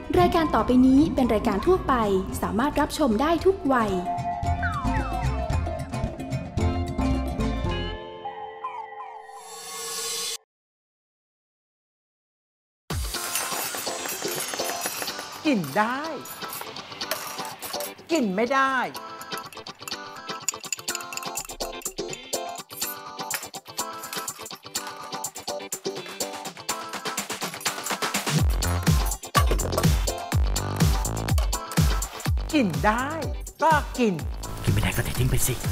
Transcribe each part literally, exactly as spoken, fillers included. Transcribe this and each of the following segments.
รายการต่อไปนี้เป็นรายการทั่วไปสามารถรับชมได้ทุกวัยกินได้กินไม่ได้กินได้ก็กินกินไม่ได้ก็เททิ้งไปสิ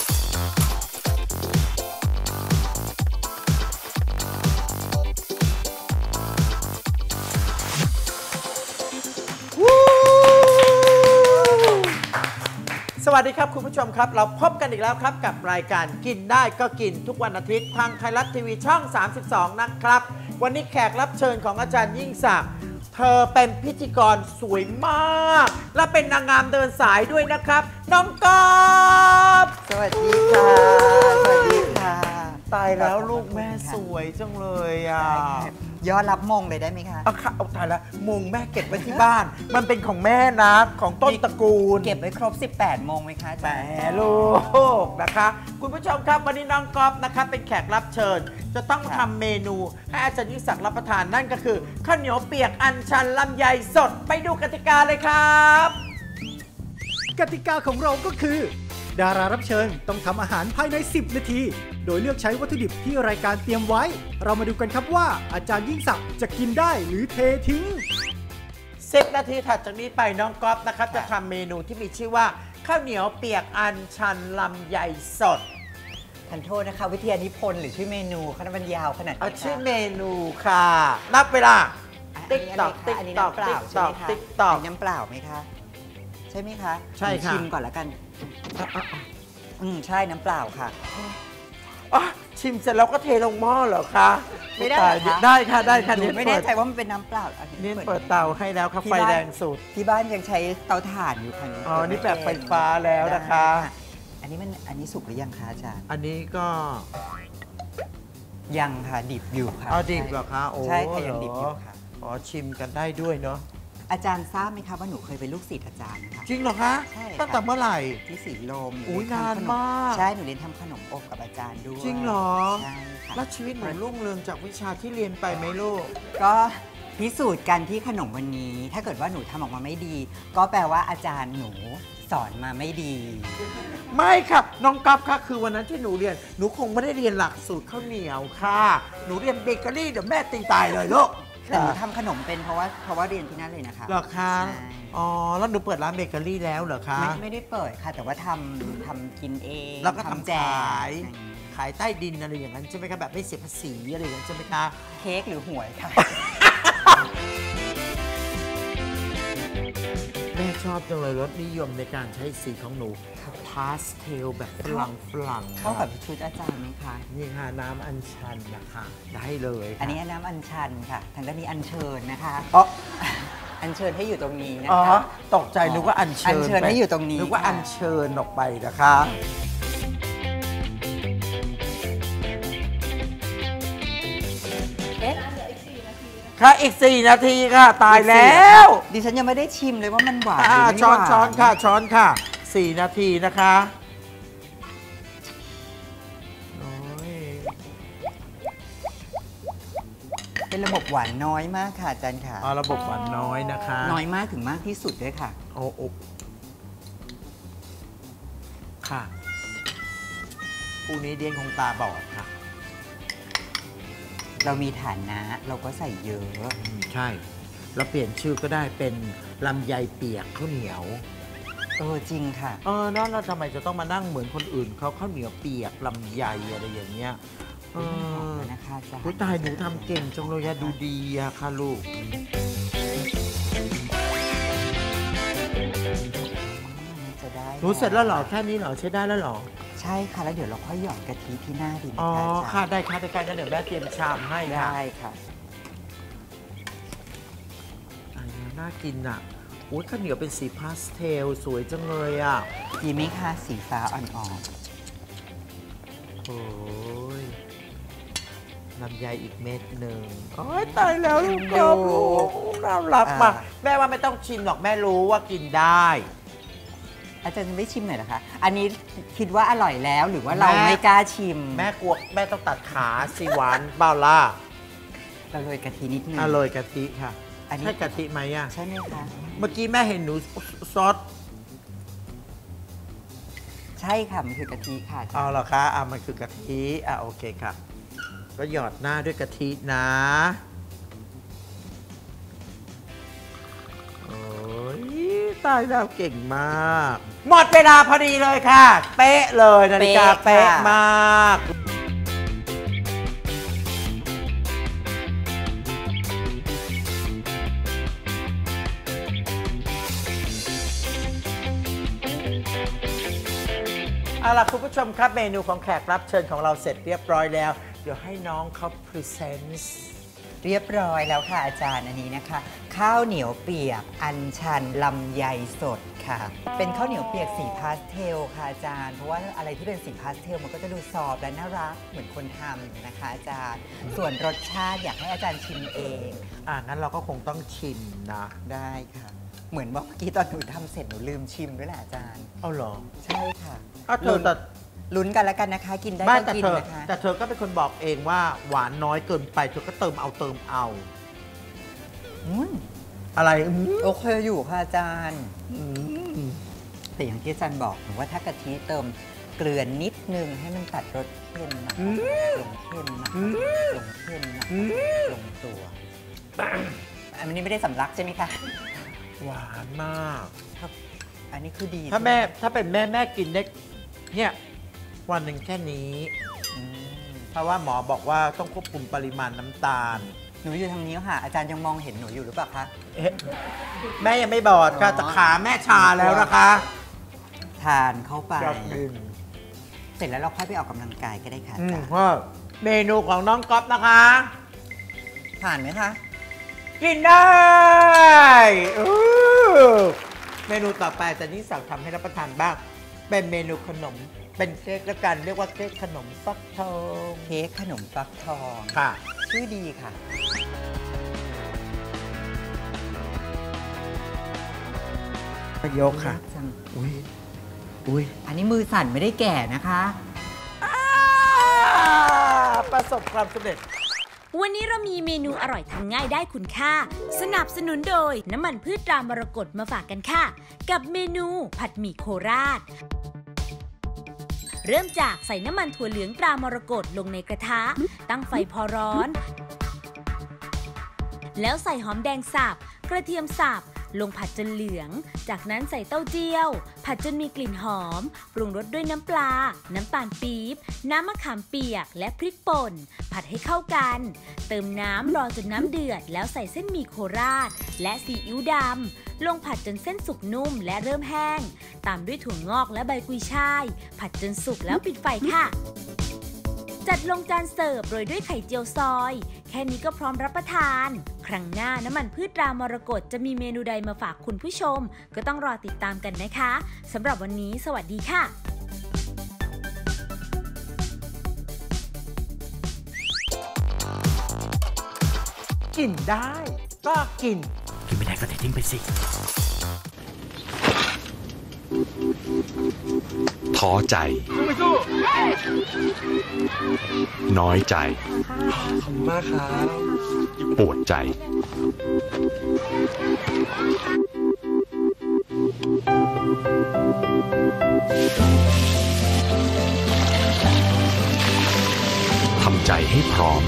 สวัสดีครับคุณผู้ชมครับเราพบกันอีกแล้วครับกับรายการกินได้ก็กินทุกวันอาทิตย์ทางไทยรัฐทีวีช่องสามสิบสองนะครับวันนี้แขกรับเชิญของอาจารย์ยิ่งศักดิ์เธอเป็นพิธีกรสวยมากและเป็นนางงามเดินสายด้วยนะครับน้องกอบสวัสดีค่ะสวัสดีค่ะตายแล้วลูกแม่สวยจังเลยอ่ะยอดรับมงเลยได้ไหมคะเอาค่ะเอาตายแล้วมงแม่เก็บไว้ที่บ้านมันเป็นของแม่นะของต้นตระกูลเก็บไว้ครบสิบแปดมงไหมคะแหมลูกนะคะคุณผู้ชมครับวันนี้น้องก๊อฟนะคะเป็นแขกรับเชิญจะต้องทำเมนูให้อาจารย์ยิ่งศักดิ์รับประทานนั่นก็คือข้าวเหนียวเปียกอัญชันลำไยสดไปดูกติกาเลยครับกติกาของเราก็คือดารารับเชิญต้องทำอาหารภายในสิบนาทีโดยเลือกใช้วัตถุดิบที่รายการเตรียมไว้เรามาดูกันครับว่าอาจารย์ยิ่งศักดิ์จะกินได้หรือเททิ้งสิบนาทีถัดจากนี้ไปน้องก๊อฟนะครับจะทำเมนูที่มีชื่อว่าข้าวเหนียวเปียกอัญชันลำไยสดทันโทษนะคะวิทยานิพนธ์หรือชื่อเมนูคณะบรรยาวขนาดนี้เอาชื่อเมนูค่ะนับเวลาติ๊กตอกติ๊กตอกติ๊กตอกติ๊กตอกน้ำเปล่าไหมคะใช่ไหมคะใช่ค่ะชิมก่อนละกันอืมใช่น้ำเปล่าค่ะอ๋อชิมเสร็จแล้วก็เทลงหม้อเหรอคะไม่ได้ได้ค่ะได้ค่ะไม่แน่ใจว่ามันเป็นน้ำเปล่าเน้นเปิดเตาให้แล้วค่ะไฟแรงสุดที่บ้านยังใช้เตาถ่านอยู่ค่ะอ๋อนี่แบบไฟฟ้าแล้วนะคะอันนี้มันอันนี้สุกหรือยังคะอาจารย์อันนี้ก็ยังค่ะดิบอยู่ค่ะอ๋อดิบเหรอคะโอ้ใช่ค่ะยังดิบอยู่ค่ะอ๋อชิมกันได้ด้วยเนาะอาจารย์ทราบไหมคะว่าหนูเคยเป็นลูกศิษย์อาจารย์นะคะจริงเหรอคะใช่ตั้งแต่เมื่อไหร่ที่สีลมอุ้ยนานมากใช่หนูเรียนทำขนมอบกับอาจารย์ด้วยจริงเหรอใช่ค่ะแล้วชีวิตหนูรุ่งเรืองจากวิชาที่เรียนไปไหมลูกก็พิสูจน์กันที่ขนมวันนี้ถ้าเกิดว่าหนูทำออกมาไม่ดีก็แปลว่าอาจารย์หนูสอนมาไม่ดีไม่ค่ะน้องกั๊บค่ะคือวันนั้นที่หนูเรียนหนูคงไม่ได้เรียนหลักสูตรข้าวเหนียวค่ะหนูเรียนเบเกอรี่เดี๋ยวแม่ตีตายเลยลูกแต่หนูทำขนมเป็นเพราะว่าเพราะว่าเรียนที่นั่นเลยนะคะเหรอคะอ๋อแล้วหนูเปิดร้านเบเกอรี่แล้วเหรอคะไม่ไม่ได้เปิดค่ะแต่ว่าทำทำกินเองแล้วก็ทำขายขายใต้ดินอะไรอย่างนั้นใช่ไหมคะแบบไม่เสียภาษีอะไรอย่างนั้นใช่ไหมคะเค้กหรือหวยค่ะแม่ชอบจังเลยรสนิยมในการใช้สีของหนูพาสเทลแบบฝรั่งฝรั่งเข้ากับชุดอาจารย์ไหมคะนี่ค่ะน้ำอัญชันนะคะได้เลยอันนี้น้ำอัญชันค่ะทางด้านนี้อัญเชิญนะคะอ๋ออัญเชิญให้อยู่ตรงนี้นะคะตกใจนึกว่าอัญเชิญอัญเชิญให้อยู่ตรงนี้นึกว่าอัญเชิญออกไปนะคะค่ะอีกสี่นาทีค่ะตายแล้วดิฉันยังไม่ได้ชิมเลยว่ามันหวานหรือไม่หวานช้อนช้อนค่ะช้อนค่ะสี่นาทีนะคะเป็นระบบหวานน้อยมากค่ะอาจารย์ค่ะอ๋อระบบหวานน้อยนะคะน้อยมากถึงมากที่สุดด้วยค่ะโอ้โอ้ค่ะผู้นี้เดียนคงตาบอดค่ะเรามีฐานะเราก็ใส่เยอะใช่เราเปลี่ยนชื่อก็ได้เป็นลำไยเปียกข้าวเหนียวเออจริงค่ะเออแล้วเราทำไมจะต้องมานั่งเหมือนคนอื่นเขาข้าวเหนียวเปียกลำไยอะไรอย่างเงี้ยเออนะคะจ้ะผู้ตายหนูทำเก่งจังเลยอะดูดีอะค่ะลูกจะได้หนูเสร็จแล้วเหรอแค่นี้เหรอใช้ได้แล้วเหรอใช่ค่ะแล้วเดี๋ยวเราค่อยหย่อนกะทิที่หน้าดีไหมคะอ๋อค่ะได้ค่ะได้ค่ะเดี๋ยวแม่เตรียมชามให้ค่ะได้ค่ะอันนี้น่ากินอ่ะโอ้ยข้าวเหนียวเป็นสีพาสเทลสวยจังเลยอ่ะดีไหมคะสีฟ้าอ่อนๆโอ้ยลำไยอีกเม็ดหนึ่งโอ้ยตายแล้วลูกกบลูกน่ารักมากแม่ว่าไม่ต้องชิมหรอกแม่รู้ว่ากินได้อาจารย์ไม่ชิมหน่อยนะคะอันนี้คิดว่าอร่อยแล้วหรือว่าเราไม่กล้าชิมแม่กลัวแม่ต้องตัดขาสิหวานเปล่าล่ะเราโรยกะทินิดนึงอร่อยกะทิค่ะอันนี้ใช่กะทิไหมอ่ะใช่ไหมคะเมื่อกี้แม่เห็นหนูซอสใช่ค่ะมันคือกะทิค่ะเอาเหรอคะอ่ะมันคือกะทิอ่ะโอเคค่ะก็หยอดหน้าด้วยกะทินะโอ้ยตายแล้วเก่งมากหมดเวลาพอดีเลยค่ะเป๊ะเลยนาฬิกาเป๊ะมากเอาล่ะคุณผู้ชมครับเมนูของแขกรับเชิญของเราเสร็จเรียบร้อยแล้วเดี๋ยวให้น้องเขาพรีเซนต์เรียบร้อยแล้วค่ะอาจารย์อันนี้นะคะข้าวเหนียวเปียกอัญชันลำไยสดค่ะเป็นข้าวเหนียวเปียกสีพาสเทลค่ะอาจารย์เพราะว่าอะไรที่เป็นสีพาสเทลมันก็จะดูซอฟและน่ารักเหมือนคนทำนะคะอาจารย์ส่วนรสชาติอยากให้อาจารย์ชิมเองอ่างั้นเราก็คงต้องชิมนะได้ค่ะเหมือนว่าเมื่อกี้ตอนหนูทำเสร็จหนูลืมชิมด้วยแหละอาจารย์เอาเหรอใช่ค่ะเธอแต่ลุ้นกันแล้วกันนะคะกินได้ก็กินนะคะแต่เธอก็เป็นคนบอกเองว่าหวานน้อยเกินไปเธอก็เติมเอาเติมเอาอะไรโอเคอยู่ค่ะอาจารย์แต่อย่างที่อาจารย์บอกหนูว่าถ้ากะทิเติมเกลือนิดนึงให้มันตัดรสเค็มมาลงเค็มมาลงเค็มมาลงตัวอันนี้ไม่ได้สำลักใช่ไหมคะหวานมากอันนี้คือดีถ้าแม่ถ้าเป็นแม่แม่กินได้เนี่ยวันหนึ่งแค่นี้เพราะว่าหมอบอกว่าต้องควบคุมปริมาณน้ำตาลหนูอยู่ทางนี้ค่ะอาจารย์ยังมองเห็นหนูอยู่หรือเปล่าคะแม่ยังไม่บอดค่ะแต่ขาแม่ชาแล้วนะคะทานเข้าไปเสร็จแล้วเราค่อยไปออกกำลังกายก็ได้ค่ะอาจารย์เมนูของน้องก๊อฟนะคะผ่านไหมคะกินได้เมนูต่อไปจะนี่สั่งทำให้รับประทานบ้างเป็นเมนูขนมเป็นเค้กแล้วกันเรียกว่าเค้กขนมฟักทองเค้กขนมฟักทองค่ะชื่อดีค่ะยกค่ะอุ้ยอุ้ยอันนี้มือสั่นไม่ได้แก่นะคะประสบความสำเร็จวันนี้เรามีเมนูอร่อยทำง่ายได้คุณค่าสนับสนุนโดยน้ำมันพืชตรามรกตมาฝากกันค่ะกับเมนูผัดหมี่โคราชเริ่มจากใส่น้ำมันถั่วเหลืองตรามรกตลงในกระทะตั้งไฟพอร้อนแล้วใส่หอมแดงสับกระเทียมสับลงผัดจนเหลืองจากนั้นใส่เต้าเจี้ยวผัดจนมีกลิ่นหอมปรุงรสด้วยน้ำปลาน้ำตาลปี๊บน้ำมะขามเปียกและพริกป่นผัดให้เข้ากันเติมน้ำรอจนน้ำเดือดแล้วใส่เส้นหมี่โคราชและซีอิ๊วดำลงผัดจนเส้นสุกนุ่มและเริ่มแห้งตามด้วยถั่วงอกและใบกุยช่ายผัดจนสุกแล้วปิดไฟค่ะจัดลงจานเสิร์ฟโรยด้วยไข่เจียวซอยแค่นี้ก็พร้อมรับประทานครั้งหน้าน้ำมันพืชตรามรกตจะมีเมนูใดมาฝากคุณผู้ชมก็ต้องรอติดตามกันนะคะสำหรับวันนี้สวัสดีค่ะกินได้ก็กินกินไม่ได้ก็ทิ้งไปสิท้อใจน้อยใจขอบคุณมากครับปวดใจทำใจให้พร้อม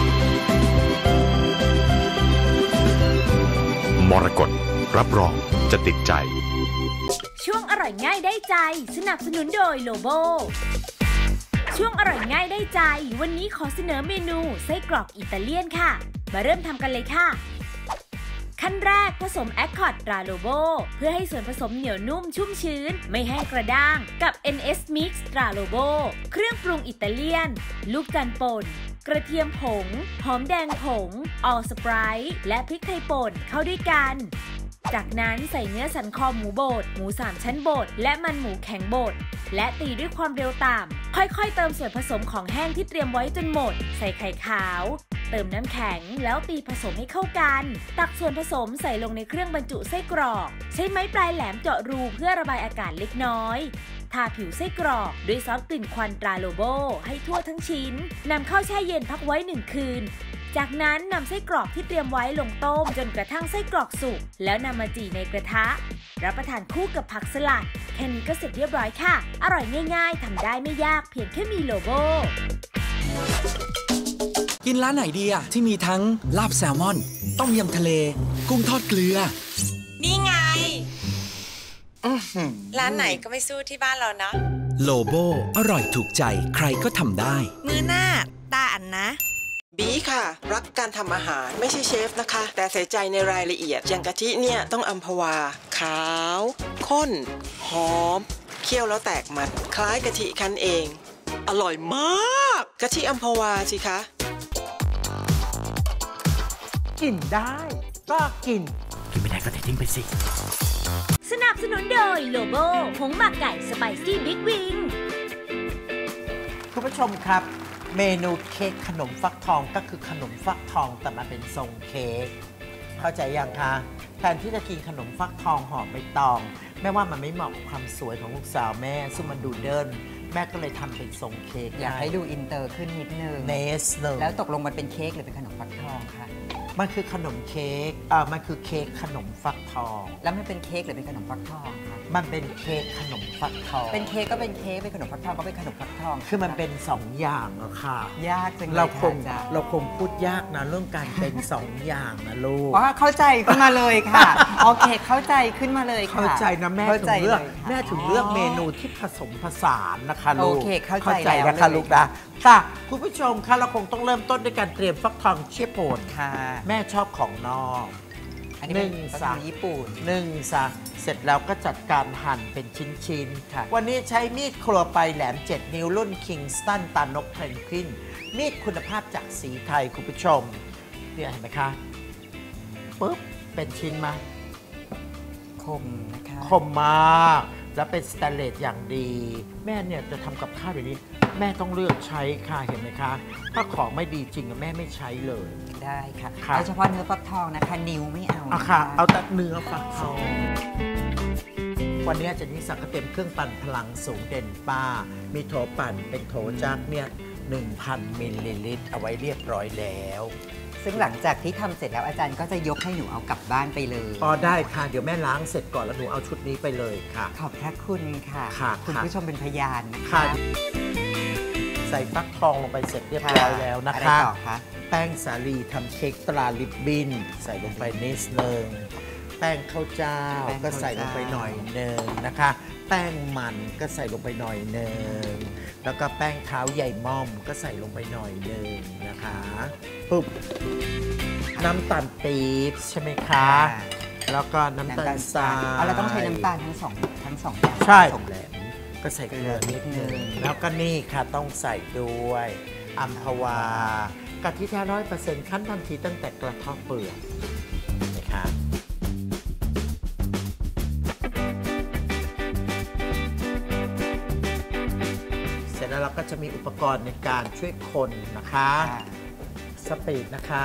มรกตรับรองจะติดใจช่วงอร่อยง่ายได้ใจสนับสนุนโดยโลโบช่วงอร่อยง่ายได้ใจวันนี้ขอเสนอเมนูไส้กรอกอิตาเลียนค่ะมาเริ่มทำกันเลยค่ะขั้นแรกผสมแอคคอร์ดตราโลโบเพื่อให้ส่วนผสมเหนียวนุ่มชุ่มชื้นไม่แห้งกระด้างกับ เอ็น เอส Mix ตราโลโบเครื่องปรุงอิตาเลียนลูกจันป่นกระเทียมผงหอมแดงผงออลสไปร์และพริกไทยป่นเข้าด้วยกันจากนั้นใส่เนื้อสันคอหมูบดหมูสามชั้นบดและมันหมูแข็งบดและตีด้วยความเร็วต่ำค่อยๆเติมส่วนผสมของแห้งที่เตรียมไว้จนหมดใส่ไข่ขาวเติมน้ำแข็งแล้วตีผสมให้เข้ากันตักส่วนผสมใส่ลงในเครื่องบรรจุไส้กรอกใช้ไม้ปลายแหลมเจาะรูเพื่อระบายอากาศเล็กน้อยทาผิวไส้กรอกด้วยซอสกลิ่นควันตราโลโบให้ทั่วทั้งชิ้นนำเข้าแช่เย็นพักไว้หนึ่งคืนจากนั้นนำไส้กรอกที่เตรียมไว้ลงต้มจนกระทั่งไส้กรอกสุกแล้วนำมาจี่ในกระทะรับประทานคู่กับผักสลัดแค่นี้ก็เสร็จเรียบร้อยค่ะอร่อยง่ายๆทำได้ไม่ยากเพียงแค่มีโลโบกินร้านไหนดีอะที่มีทั้งลาบแซลมอนต้มยำทะเลกุ้งทอดเกลือนี่ไงร้านไหนก็ไม่สู้ที่บ้านเรานะโลโบอร่อยถูกใจใครก็ทำได้มือหน้าตาอันนะบีค่ะรักการทำอาหารไม่ใช่เชฟนะคะแต่ใส่ใจในรายละเอียดอย่างกะทิเนี่ยต้องอัมพวาขาวข้นหอมเคี่ยวแล้วแตกมันคล้ายกะทิคั้นเองอร่อยมากกะทิอัมพวาสิคะกินได้ก็กินกินไม่ได้ก็ทิ้งไปสิสนับสนุนโดยโลโบผงหมักไก่สไปซี่บิ๊กวิงคุณผู้ชมครับเมนูเค้กขนมฟักทองก็คือขนมฟักทองแต่มาเป็นทรงเค้กเข้าใจยังคะแทนที่จะกินขนมฟักทองห่อใบตองแม่ว่ามันไม่เหมาะกับความสวยของลูกสาวแม่ซึ่งมันดูเดินแม่ก็เลยทำเป็นทรงเค้กอยากให้ดูอินเตอร์ขึ้นนิดนึงเนสเลยแล้วตกลงมันเป็นเค้กหรือเป็นขนมฟักทองคะมันคือขนมเค้กอ่ามันคือเค้กขนมฟักทองแล้วมันเป็นเค้กหรือเป็นขนมฟักทองคะมันเป็นเค้กขนมฟักทองเป็นเค้กก็เป็นเค้กเป็นขนมฟักทองก็เป็นขนมฟักทองคือมันเป็นสองอย่างอะค่ะยากจังเลยเราคงเราคงพูดยากนะเรื่องการเป็นสองอย่างนะลูกว่าเข้าใจขึ้นมาเลยค่ะโอเคเข้าใจขึ้นมาเลยค่ะเข้าใจนะแม่ถึงเลือกแม่ถึงเลือกเมนูที่ผสมผสานนะคะลูกโอเคเข้าใจนะคะลูกนะค่ะคุณผู้ชมคะเราคงต้องเริ่มต้นด้วยการเตรียมฟักทองเชี่ยโปนค่ะแม่ชอบของนอกหนึ่งสามญี่ปุ่นหนึ่งสามเสร็จแล้วก็จัดการหั่นเป็นชิ้นๆค่ะวันนี้ใช้มีดครัวไปแหลมเจ็ดนิ้วรุ่น Kingston ตานกเพนกวินมีดคุณภาพจากสีไทยคุณผู้ชมเนี่ยเห็นไหมคะปุ๊บเป็นชิ้นมาคมนะคะคมมากแล้วเป็นสแตนเลสอย่างดีแม่เนี่ยจะทำกับข้าวแบบนี้แม่ต้องเลือกใช้ค่ะเห็นไหมคะถ้าของไม่ดีจริงแม่ไม่ใช้เลยได้ค่ะโดยเฉพาะเนื้อฟักทองนะคะนิ้วไม่เอาค่ะเอาแต่เนื้อฟักทองวันนี้จะนิสักเต็มเครื่องปั่นพลังสูงเด่นป้ามีโถปั่นเป็นโถจักเนี่ย หนึ่งพัน มิลลิลิตรเอาไว้เรียบร้อยแล้วซึ่งหลังจากที่ทำเสร็จแล้วอาจารย์ก็จะยกให้หนูเอากลับบ้านไปเลยอ๋อได้ค่ะเดี๋ยวแม่ล้างเสร็จก่อนแล้วหนูเอาชุดนี้ไปเลยค่ะขอบพระคุณค่ะคุณผู้ชมเป็นพยานค่ะใส่ฟักทองลงไปเสร็จเรียบร้อยแล้วนะคะแป้งสาลีทำเค้กตราลิบบิ้นใส่ลงไปนิดนึงแป้งข้าวเจ้าก็ใส่ลงไปหน่อยนึงนะคะแป้งมันก็ใส่ลงไปหน่อยนึงแล้วก็แป้งเท้าใหญ่ม่อมก็ใส่ลงไปหน่อยนึงนะคะปุ๊บน้ำตาลปี๊บใช่ไหมคะแล้วก็น้ำตาลทรายเราต้องใช้น้ำตาลทั้งสองทั้งสองอย่างใช่ก็ใส่เกลือนิดนึงแล้วก็นี่ค่ะต้องใส่ด้วยอัมพวากะทิแท้ร้อยเปอร์เซ็นต์คั้นทันทีตั้งแต่กระเทาะเปลือกนะคะเสร็จแล้วเราก็จะมีอุปกรณ์ในการช่วยคนนะคะสปีดนะคะ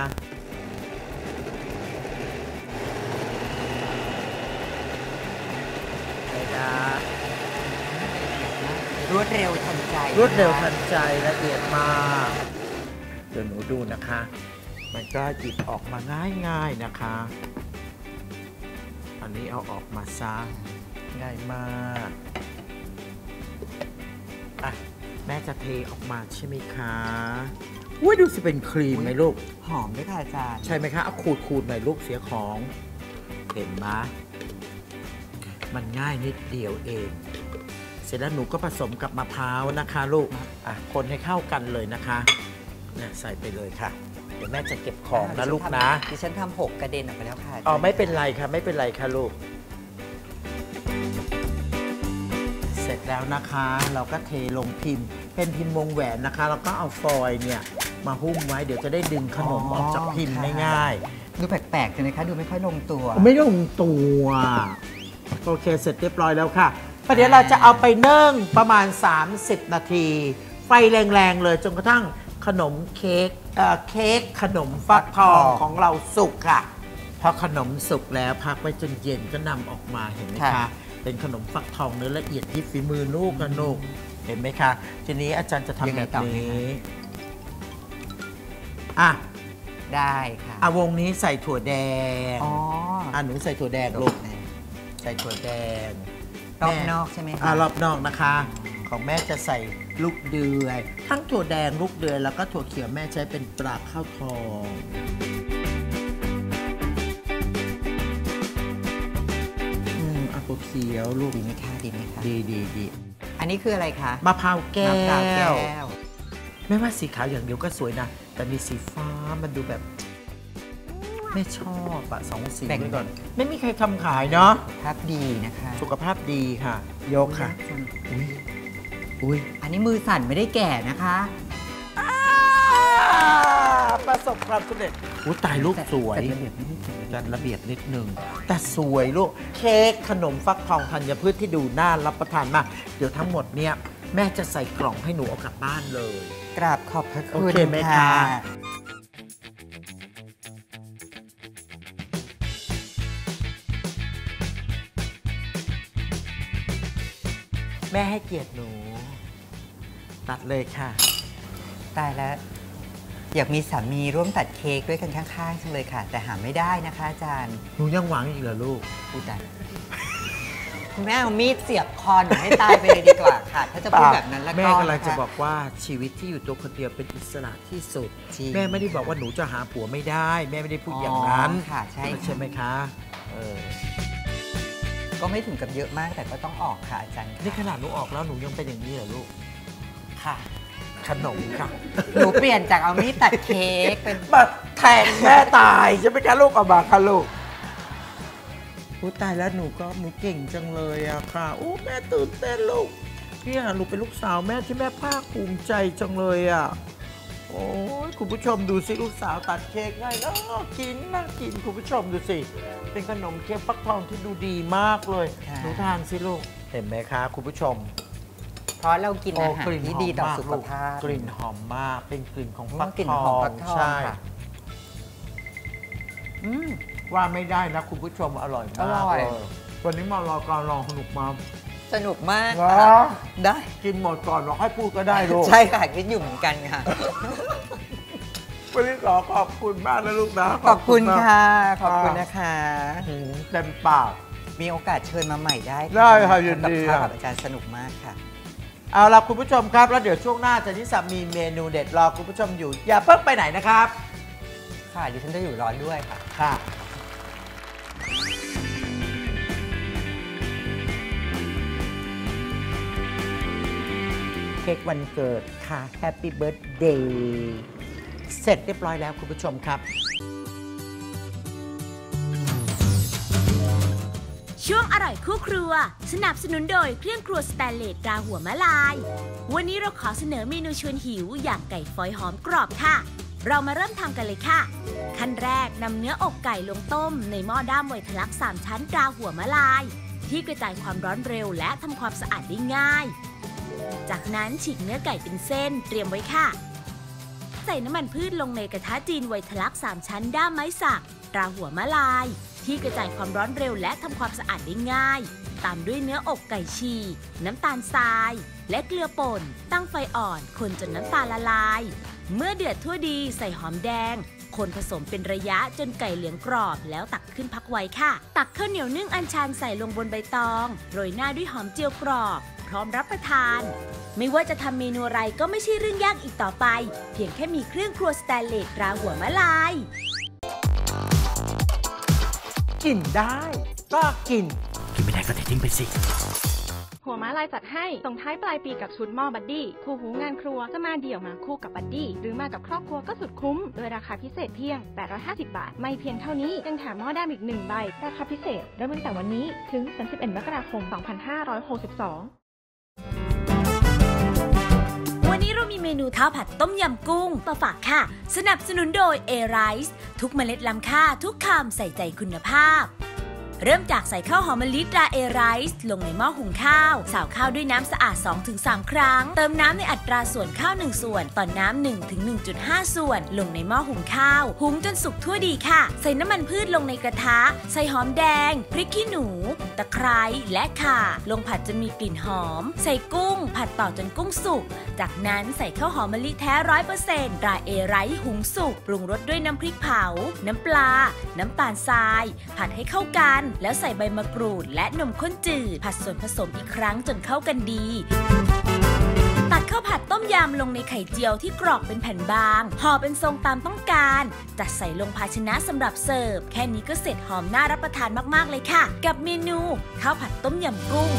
รวดเร็วทันใจรวดเร็วทันใจละเอียดมากเดี๋ยวหนูดูนะคะมันก็หยิบออกมาง่ายๆนะคะอันนี้เอาออกมาซะง่ายมากอ่ะแม่จะเทออกมาใช่ไหมคะอุ้ยดูสิเป็นครีมไหมลูกหอมด้วยค่ะอาจารย์ใช่ไหมคะเอาขูดๆหน่อยลูกเสียของเห็นไหมมันง่ายนิดเดียวเองเสร็จแล้วหนูก็ผสมกับมะพร้าวนะคะลูกอ่ะคนให้เข้ากันเลยนะคะเนี่ยใส่ไปเลยค่ะเดี๋ยวแม่จะเก็บของนะลูกนะดิฉันทำหกกระเด็นออกไปแล้วค่ะอ๋อไม่เป็นไรค่ะไม่เป็นไรค่ะลูกเสร็จแล้วนะคะเราก็เทลงพิมพ์เป็นพิมพ์วงแหวนนะคะแล้วก็เอาฟอยล์เนี่ยมาหุ้มไว้เดี๋ยวจะได้ดึงขนมออกจากพิมพ์ง่ายๆดูแปลกๆใช่ไหมคะดูไม่ค่อยลงตัวไม่ลงตัวโอเคเสร็จเรียบร้อยแล้วค่ะประเดี๋ยวเราจะเอาไปนึ่งประมาณสามสิบนาทีไฟแรงๆเลยจนกระทั่งขนมเค้กเอ่อเค้กขนมฟักทองของเราสุกค่ะพอขนมสุกแล้วพักไว้จนเย็นก็นำออกมาเห็นไหมคะเป็นขนมฟักทองเนื้อละเอียดที่ฝีมือลูกกันลูกเห็นไหมคะทีนี้อาจารย์จะทำแบบนี้อ่ะได้ค่ะอ่ะวงนี้ใส่ถั่วแดงอ๋ออ่ะหนูใส่ถั่วแดงลูกใส่ถั่วแดงรอบนอกใช่ไหมคะอ่ะรอบนอกนะคะของแม่จะใส่ลูกเดือยทั้งถั่วแดงลูกเดือยแล้วก็ถั่วเขียวแม่ใช้เป็นปลาข้าวทองอืมอ่ะถั่วเขียวลูกดีไหมคะดีไหมคะดีดีดีอันนี้คืออะไรคะมะพร้าวแก้วแม่ว่าสีขาวอย่างเดียวก็สวยนะแต่มีสีฟ้ามันดูแบบไม่ชอบอะสองสีไปก่อนไม่มีใครทำขายเนาะสุขภาพดีนะคะสุขภาพดีค่ะยกค่ะอุ้ยอุ้ยอันนี้มือสั่นไม่ได้แก่นะคะประสบความสำเร็จอุ้ยตายลูกสวยจัดระเบียบนิดนึงแต่สวยลูกเค้กขนมฟักทองธัญพืชที่ดูน่ารับประทานมากเดี๋ยวทั้งหมดเนี่ยแม่จะใส่กล่องให้หนูเอากลับบ้านเลยกราบขอบพระคุณโอเคไหมคะแม่ให้เกียรติหนูตัดเลยค่ะตายแล้วอยากมีสามีร่วมตัดเค้กด้วยกันข้างๆจังเลยค่ะแต่หาไม่ได้นะคะอาจารย์หนูยังหวังอีกเหรอลูกพูดได้คุณแม่เอามีดเสียบคอหนูให้ตายไปเลยดีกว่าค่ะถ้าจะพูดแบบนั้นแล้วก็แม่กำลังจะบอกว่าชีวิตที่อยู่ตัวคนเดียวเป็นอิสระที่สุดแม่ไม่ได้บอกว่าหนูจะหาผัวไม่ได้แม่ไม่ได้พูดอย่างนั้นค่ะใช่ใช่ไหมคะเออก็ไม่ถึงกับเยอะมากแต่ก็ต้องออกค่ะอาจารย์นี่ขนาดหนูออกแล้วหนูยังเป็นอย่างนี้เหรอลูกค่ะขนมค่ะหนูเปลี่ยนจากเอามีดตัดเค้กเป็นมาแทงแม่ตายใช่ไหมคะลูกเอามาค่ะลูกอู้ตายแล้วหนูก็หนูเก่งจังเลยอะค่ะอู้แม่ตื่นเต้นลูกเนี่ยหนูเป็นลูกสาวแม่ที่แม่ภาคภูมิใจจังเลยอะโอ้ยคุณผู้ชมดูสิลูกสาวตัดเค้กง่ายน่ากินน่ากินคุณผู้ชมดูสิเป็นขนมเค้กฟักทองที่ดูดีมากเลยหนูทานสิลูกเห็นไหมคะคุณผู้ชมเพราะเรากินอาหารที่ดีต่อสุขภาพกลิ่นหอมมากเป็นกลิ่นของฟักทองใช่ว่าไม่ได้นะคุณผู้ชมอร่อยมากเลยวันนี้มารอการลองสนุกมาสนุกมากได้กินหมดก่อนเราให้พูดก็ได้ลูกใช่ค่ะคิดอยู่เหมือนกันค่ะวันนี้ขอขอบคุณมากนะลูกนะขอบคุณค่ะขอบคุณนะคะเต็มปากมีโอกาสเชิญมาใหม่ได้ได้ค่ะยินดีกับอาจารย์สนุกมากค่ะเอาล่ะคุณผู้ชมครับแล้วเดี๋ยวช่วงหน้าจะนิสามีเมนูเด็ดรอคุณผู้ชมอยู่อย่าเพิ่งไปไหนนะครับค่ะดิฉันจะอยู่ร้อนด้วยค่ะค่ะเค้กวันเกิดค่ะ Happy Birthday เสร็จเรียบร้อยแล้วคุณผู้ชมครับช่วงอร่อยคู่ครัวสนับสนุนโดยเครื่องครัวสแตนเลสตราหัวมะลายวันนี้เราขอเสนอเมนูชวนหิวอย่างไก่ฝอยหอมกรอบค่ะเรามาเริ่มทำกันเลยค่ะขั้นแรกนำเนื้ออกไก่ลงต้มในหม้อด้ามไวทลักสามชั้นตราหัวมะลายที่กระจายความร้อนเร็วและทำความสะอาดได้ง่ายจากนั้นฉีกเนื้อไก่เป็นเส้นเตรียมไว้ค่ะใส่น้ำมันพืชลงในกระทะจีนไวทลักสามชั้นด้ามไม้สักตราหัวมะลายที่กระจายความร้อนเร็วและทำความสะอาดได้ง่ายตามด้วยเนื้ออกไก่ฉีกน้ำตาลทรายและเกลือป่นตั้งไฟอ่อนคนจนน้ำตาลละลายเมื่อเดือดทั่วดีใส่หอมแดงคนผสมเป็นระยะจนไก่เหลืองกรอบแล้วตักขึ้นพักไว้ค่ะตักข้าวเหนียวนึ่งอัญชันใส่ลงบนใบตองโรยหน้าด้วยหอมเจียวกรอบพร้อมรับประทานไม่ว่าจะทำเมนูอะไรก็ไม่ใช่เรื่องยากอีกต่อไปเพียงแค่มีเครื่องครัวสแตนเลสตราหัวมะลายกินได้ก็กินกินไม่ได้ก็ทิ้งไปสิหัวม้าลายจัดให้ส่งท้ายปลายปีกับชุดหม้อบัดดี้คู่หูงานครัวจะมาเดี่ยวมาคู่กับบัดดี้หรือมากับครอบครัวก็สุดคุ้มโดยราคาพิเศษเพียงแปดร้อยห้าสิบบาทไม่เพียงเท่านี้ยังแถมหม้อด้ามอีกหนึ่งใบราคาพิเศษเริ่มตั้งแต่วันนี้ถึงสามสิบเอ็ดมกราคมสองพันห้าร้อยหกสิบสองวันนี้เรามีเมเมนูข้าวผัดต้มยำกุ้งมาฝากค่ะสนับสนุนโดย A-Rice ทุกเมล็ดล้ำค่าทุกคำใส่ใจคุณภาพเริ่มจากใส่ข้าวหอมมะลิตรา A-Rice ลงในหม้อหุงข้าวสาวข้าวด้วยน้ำสะอาด สองถึงสาม ครั้งเติมน้ำในอัตราส่วนข้าวหนึ่งส่วนต่อน้ำ หนึ่งถึงหนึ่งจุดห้า ส่วนลงในหม้อหุงข้าวหุงจนสุกทั่วดีค่ะใส่น้ำมันพืชลงในกระทะใส่หอมแดงพริกขี้หนูตะไคร้และข่าลงผัดจนมีกลิ่นหอมใส่กุ้งผัดต่อจนกุ้งสุกจากนั้นใส่ข้าวหอมมะลิแท้ ร้อยเปอร์เซ็นต์ ตรา A-Rice หุงสุกปรุงรสด้วยน้ำพริกเผาน้ำปลาน้ำตาลทรายผัดให้เข้ากันแล้วใส่ใบมะกรูดและนมข้นจืดผัดส่วนผสมอีกครั้งจนเข้ากันดีตักข้าวผัดต้มยำลงในไข่เจียวที่กรอกเป็นแผ่นบางห่อเป็นทรงตามต้องการจัดใส่ลงภาชนะสำหรับเสิร์ฟแค่นี้ก็เสร็จหอมน่ารับประทานมากๆเลยค่ะกับเมนูข้าวผัดต้มยำกุ้ง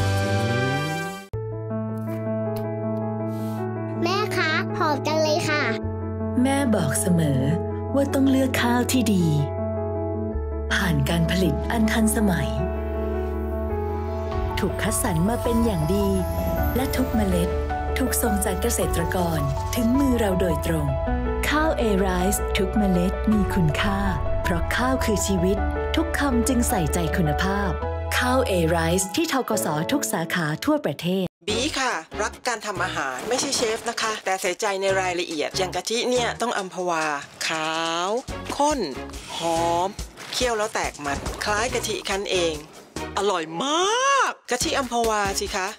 แม่คะหอมจังเลยค่ะแม่บอกเสมอว่าต้องเลือกข้าวที่ดีผ่านการผลิตอันทันสมัยถูกคัดสรรมาเป็นอย่างดีและทุกเมล็ดถูกส่งจากเกษตรกรถึงมือเราโดยตรงข้าว A-Rice ทุกเมล็ดมีคุณค่าเพราะข้าวคือชีวิตทุกคำจึงใส่ใจคุณภาพข้าว A-Rice ที่ธกส.ทุกสาขาทั่วประเทศบีค่ะรักการทำอาหารไม่ใช่เชฟนะคะแต่ใส่ใจในรายละเอียดอย่างกะทิเนี่ยต้องอัมพวาขาวข้นหอมเคี่ยวแล้วแตกมันคล้ายกะทิคั้นเองอร่อยมากกะทิอัมพวาสิคะ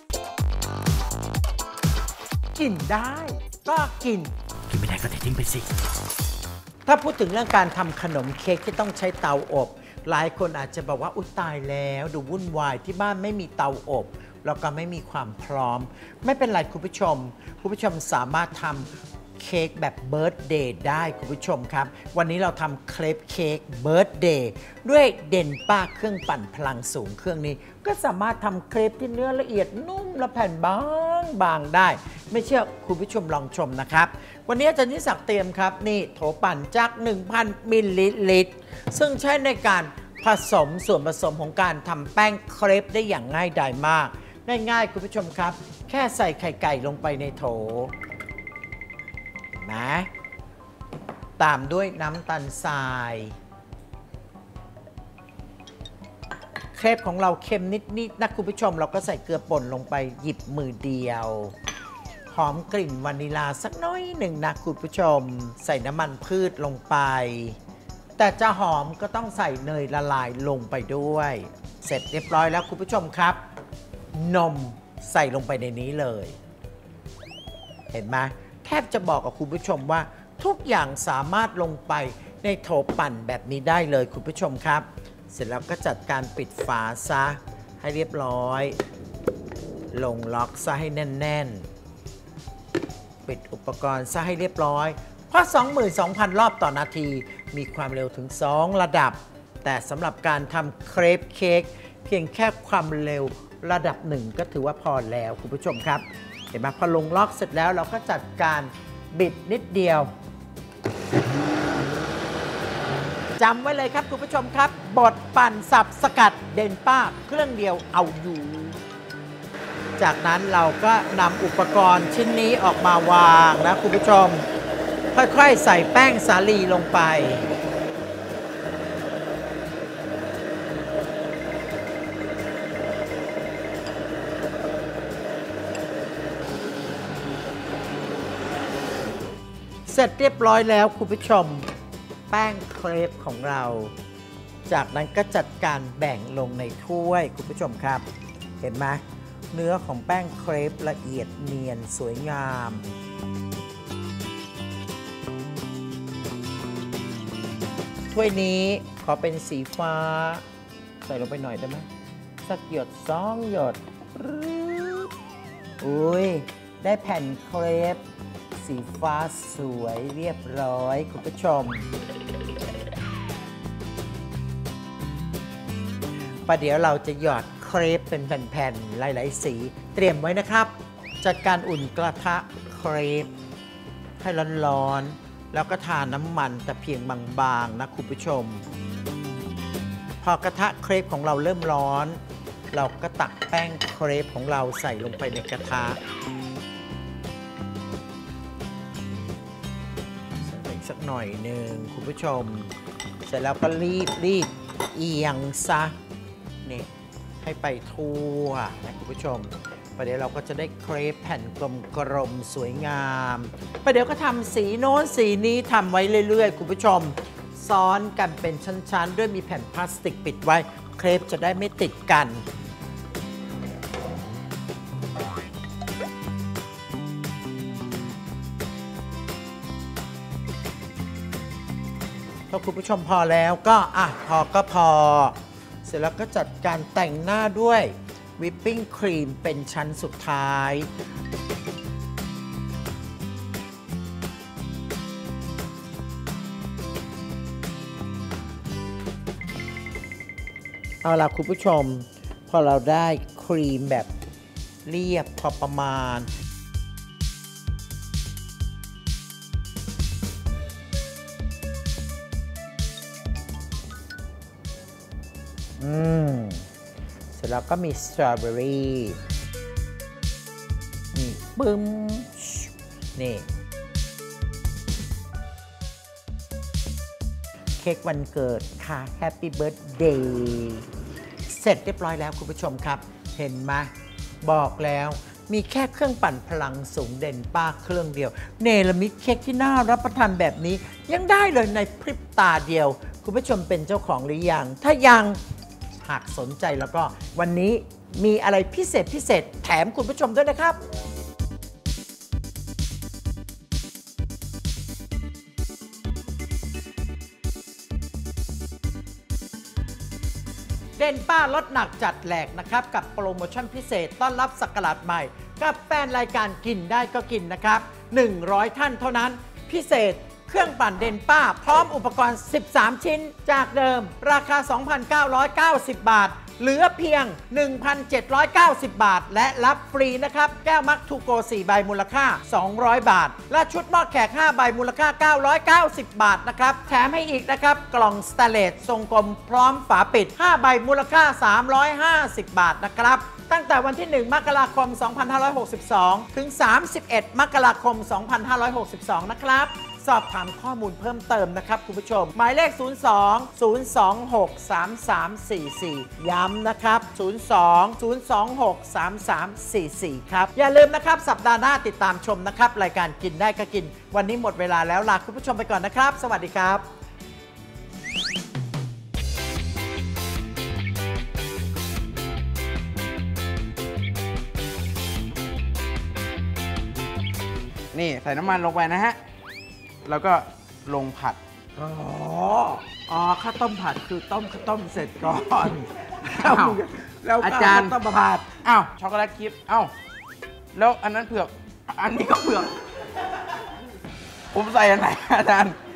กินได้ก็กินกินไม่ได้ก็ทิ้งไปสิถ้าพูดถึงเรื่องการทำขนมเค้กที่ต้องใช้เตาอบหลายคนอาจจะบอกว่าอุ๊ยตายแล้วดูวุ่นวายที่บ้านไม่มีเตาอบแล้วก็ไม่มีความพร้อมไม่เป็นไรคุณผู้ชมคุณผู้ชมสามารถทำเค้กแบบเบิร์ธเดย์ได้คุณผู้ชมครับวันนี้เราทำเครปเค้กเบิร์ธเดย์ด้วยเด่นป้าเครื่องปั่นพลังสูงเครื่องนี้ก็สามารถทำเครปที่เนื้อละเอียดนุ่มและแผ่นบางบางได้ไม่เชื่อคุณผู้ชมลองชมนะครับวันนี้อาจารย์นิสักเตรียมครับนี่โถปั่นจาก หนึ่งพัน มิลลิลิตรซึ่งใช้ในการผสมส่วนผสมของการทำแป้งเครปได้อย่างง่ายดายมากง่ายๆคุณผู้ชมครับแค่ใส่ไข่ไก่ลงไปในโถนะตามด้วยน้ำตาลทรายเครปของเราเค็มนิดๆนะคุณผู้ชมเราก็ใส่เกลือป่นลงไปหยิบมือเดียวหอมกลิ่นวานิลาสักน้อยหนึ่งนะคุณผู้ชมใส่น้ำมันพืชลงไปแต่จะหอมก็ต้องใส่เนยละลายลงไปด้วยเสร็จเรียบร้อยแล้วคุณผู้ชมครับนมใส่ลงไปในนี้เลยเห็นไหมแทบจะบอกกับคุณผู้ชมว่าทุกอย่างสามารถลงไปในโถปั่นแบบนี้ได้เลยคุณผู้ชมครับเสร็จแล้วก็จัดการปิดฝาซะให้เรียบร้อยลงล็อกซะให้แน่นๆปิดอุปกรณ์ซะให้เรียบร้อยเพราะ สองหมื่นสองพัน รอบต่อนาทีมีความเร็วถึงสองระดับแต่สำหรับการทำเครปเค้กเพียงแค่ความเร็วระดับหนึ่งก็ถือว่าพอแล้วคุณผู้ชมครับเห็นไหมพอลงล็อกเสร็จแล้วเราก็จัดการบิดนิดเดียวจำไว้เลยครับคุณผู้ชมครับบดปั่นสับสกัดเด่นป้าเครื่องเดียวเอาอยู่จากนั้นเราก็นำอุปกรณ์ชิ้นนี้ออกมาวางนะคุณผู้ชมค่อยๆใส่แป้งสาลีลงไปเสร็จเรียบร้อยแล้วคุณผู้ชมแป้งเครปของเราจากนั้นก็จัดการแบ่งลงในถ้วยคุณผู้ชมครับเห็นไหมเนื้อของแป้งเครปละเอียดเนียนสวยงามถ้วยนี้ขอเป็นสีฟ้าใส่ลงไปหน่อยได้ไหมสักหยดสองหยดอุ้ยได้แผ่นเครปสีฟ้าสวยเรียบร้อยคุณผู้ชมประเดี๋ยวเราจะหยอดเครปเป็นแผ่นๆหลายๆสีเตรียมไว้นะครับจัดการอุ่นกระทะเครปให้ร้อนๆแล้วก็ทาน้ำมันแต่เพียงบางๆนะคุณผู้ชมพอกระทะเครปของเราเริ่มร้อนเราก็ตักแป้งเครปของเราใส่ลงไปในกระทะหน่อยหนึ่งคุณผู้ชมเสร็จแล้วก็รีบรีบเอียงซะนี่ให้ไปทั่วนะคุณผู้ชมประเดี๋ยวเราก็จะได้เครปแผ่นกลมๆสวยงามประเดี๋ยวก็ทำสีโน้นสีนี้ทำไว้เรื่อยๆคุณผู้ชมซ้อนกันเป็นชั้นๆด้วยมีแผ่นพลาสติกปิดไว้เครปจะได้ไม่ติดกันถ้าคุณผู้ชมพอแล้วก็อ่ะพอก็พอเสร็จแล้วก็จัดการแต่งหน้าด้วยวิปปิ้งครีมเป็นชั้นสุดท้ายเอาล่ะคุณผู้ชมพอเราได้ครีมแบบเรียบพอประมาณอืมเสร็จแล้วก็มีสตรอเบอรี่นี่ปึ้มนี่เค้กวันเกิดค่ะ Happy Birthday เสร็จเรียบร้อยแล้วคุณผู้ชมครับเห็นไหมบอกแล้วมีแค่เครื่องปั่นพลังสูงเด่นป้าเครื่องเดียวเนรมิตเค้กที่น่ารับประทานแบบนี้ยังได้เลยในพริบตาเดียวคุณผู้ชมเป็นเจ้าของหรือยังถ้ายังหากสนใจแล้วก็วันนี้มีอะไรพิเศษพิเศษแถมคุณผู้ชมด้วยนะครับเด่นป้าลดหนักจัดแหลกนะครับกับโปรโมชั่นพิเศษต้อนรับศักราชใหม่กับแฟนรายการกินได้ก็กินนะครับหนึ่งร้อยท่านเท่านั้นพิเศษเครื่องปั่นเด่นป้าพร้อมอุปกรณ์สิบสามชิ้นจากเดิมราคา สองพันเก้าร้อยเก้าสิบ บาทเหลือเพียง หนึ่งพันเจ็ดร้อยเก้าสิบ บาทและรับฟรีนะครับแก้วมักทูโกสี่ใบมูลค่าสองร้อยบาทและชุดหม้อแขกห้าใบมูลค่าเก้าร้อยเก้าสิบ บาทนะครับแถมให้อีกนะครับกล่องสแตนเลสทรงกลมพร้อมฝาปิดห้าใบมูลค่าสามร้อยห้าสิบ บาทนะครับตั้งแต่วันที่หนึ่งมกราคมสองพันห้าร้อยหกสิบสองถึงสามสิบเอ็ดมกราคมสองพันห้าร้อยหกสิบสองนะครับสอบถามข้อมูลเพิ่มเติมนะครับคุณผู้ชมหมายเลขศูนย์ สอง ศูนย์ สอง หก สาม สาม สี่ สี่ย้ำนะครับศูนย์ สอง ศูนย์ สอง หก สาม สาม สี่ สี่ครับอย่าลืมนะครับสัปดาห์หน้าติดตามชมนะครับรายการกินได้ก็กินวันนี้หมดเวลาแล้วลาคุณผู้ชมไปก่อนนะครับสวัสดีครับนี่ใส่น้ำมันลงไปนะฮะแล้วก็ลงผัดอ๋ออ๋อข้าวต้มผัดคือต้มข้าวต้มเสร็จก่อนแล้วอาจารย์ต้มผัดอ้าวช็อกโกแลตคิปอ้าวแล้วอันนั้นเผือกอันนี้ก็เผือกผมใส่อันไหนอาจารย์